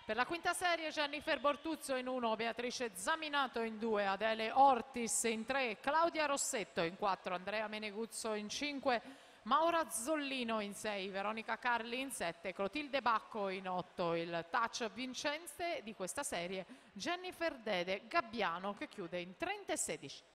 Per la quinta serie Jennifer Bortuzzo in 1, Beatrice Zaminato in 2, Adele Ortis in 3, Claudia Rossetto in 4, Andrea Meneguzzo in 5, Maura Zollino in 6, Veronica Carli in 7, Clotilde Bacco in 8. Il touch vincente di questa serie Jennifer Dede Gabbiano che chiude in 30 e 16.